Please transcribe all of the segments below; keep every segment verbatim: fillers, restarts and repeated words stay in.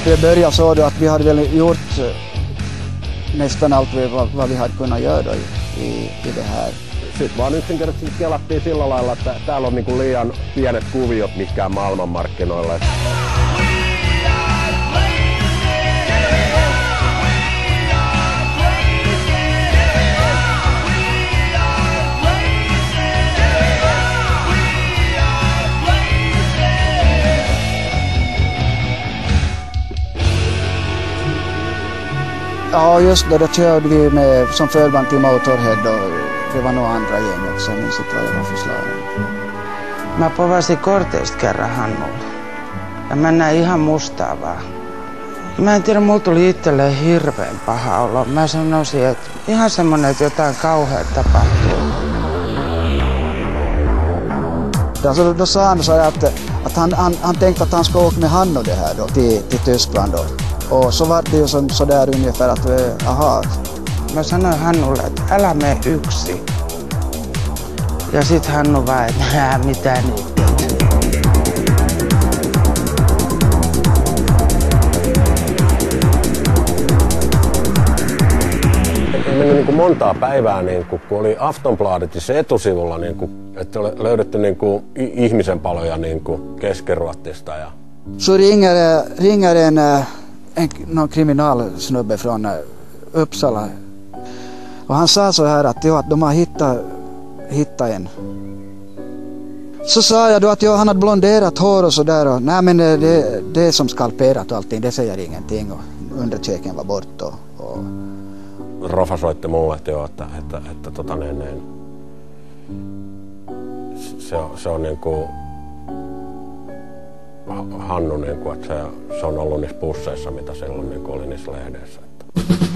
Det började så då att vi hade väl gjort nästan allt vad, vad vi hade kunnat göra då i, i det här. Sitten vaan yksinkertaisesti kelattiin sillä lailla, että täällä on niinku liian pienet kuviot mikään maailmanmarkkinoilla. Ja, just då, då körde vi med, som förband till Motorhead och det var nog andra gäng också, minns inte vad det var för slag. Mä povasin korteista kerran Hannulla. Ja mä näin ihan mustaa vaan. Mä en tiedä, mulla tuli itselleen hirveän paha olo. Mä sanoisin, että ihan semmonen, että jotain kauheaa tapahtuu. Alltså, då sa han så att, att han, han, han tänkte att han skulle åka med Hannu det här då, till, till Tyskland då. Och så var det ju som, så där ungefär att, aha. Mä sanoin Hannulle, että älä mene yksin. Ja sit Hannu vaan, että nää mitä nyt. Ei mennyt niin kuin montaa päivää, niin kuin, kun oli Aftonbladetissa etusivulla, niin kuin, että löydetty niin kuin, ihmisen paloja niin kuin Keski-Ruotsista. Ja... Så ringer, ringer en, en någon kriminalsnubbe från Uppsala. Och han sa så här att, ja, att de har hittat, hittat en. Så sa jag då att ja, han hade blonderat hår och sådär. Nej, men det, det är som skalperat och allting, det säger ingenting. Och underkäken var bort. Och, och... Rofa soitti mulle, että, joo, että, että, että tota, niin, niin, se, se on niin kuin Hannu, niin kuin, että se, se on ollut niissä pusseissa, mitä silloin niin kuin oli niissä lehdeissä. Että.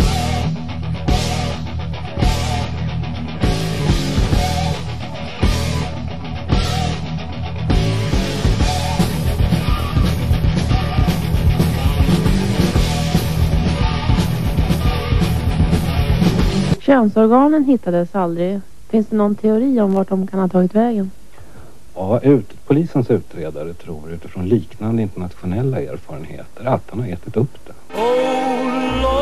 Könsorganen hittades aldrig. Finns det någon teori om vart de kan ha tagit vägen? Ja, ut, polisens utredare tror utifrån liknande internationella erfarenheter att han har ätit upp det. Oh Lord,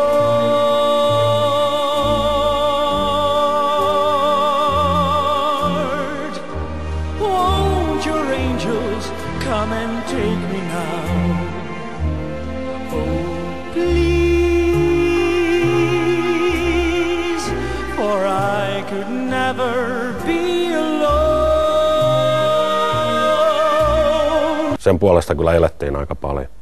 won't your angels come and take me now? Oh, please, for I could never be alone. Sen puolesta kyllä elettiin aika paljon.